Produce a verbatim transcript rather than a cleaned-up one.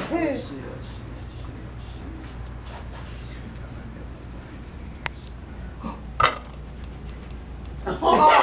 let's see, let's see, let's see, let's see. See if I might be able to find it. Oh.